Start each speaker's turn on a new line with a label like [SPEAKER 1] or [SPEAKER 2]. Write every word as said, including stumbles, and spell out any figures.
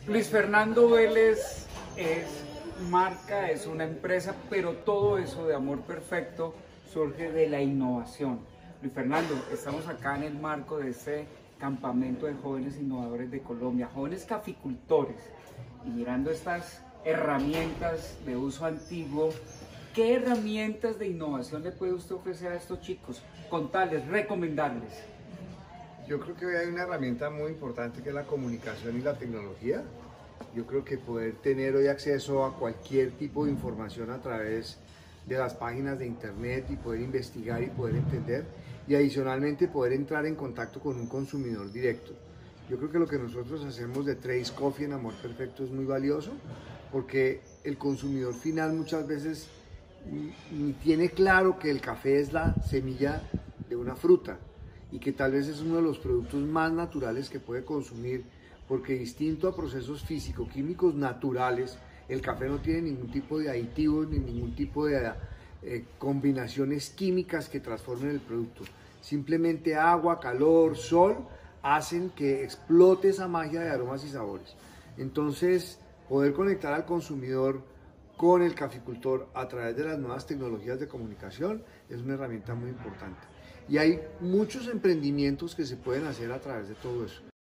[SPEAKER 1] Luis Fernando Vélez es marca, es una empresa, pero todo eso de Amor Perfecto surge de la innovación. Luis Fernando, estamos acá en el marco de este campamento de jóvenes innovadores de Colombia, jóvenes caficultores, y mirando estas herramientas de uso antiguo, ¿qué herramientas de innovación le puede usted ofrecer a estos chicos? Contarles, recomendarles.
[SPEAKER 2] Yo creo que hoy hay una herramienta muy importante que es la comunicación y la tecnología. Yo creo que poder tener hoy acceso a cualquier tipo de información a través de las páginas de internet y poder investigar y poder entender, y adicionalmente poder entrar en contacto con un consumidor directo. Yo creo que lo que nosotros hacemos de Trace Coffee en Amor Perfecto es muy valioso, porque el consumidor final muchas veces ni tiene claro que el café es la semilla de una fruta y que tal vez es uno de los productos más naturales que puede consumir, porque distinto a procesos físico-químicos naturales, el café no tiene ningún tipo de aditivos ni ningún tipo de eh, combinaciones químicas que transformen el producto. Simplemente agua, calor, sol hacen que explote esa magia de aromas y sabores. Entonces, poder conectar al consumidor con el caficultor a través de las nuevas tecnologías de comunicación es una herramienta muy importante. Y hay muchos emprendimientos que se pueden hacer a través de todo eso.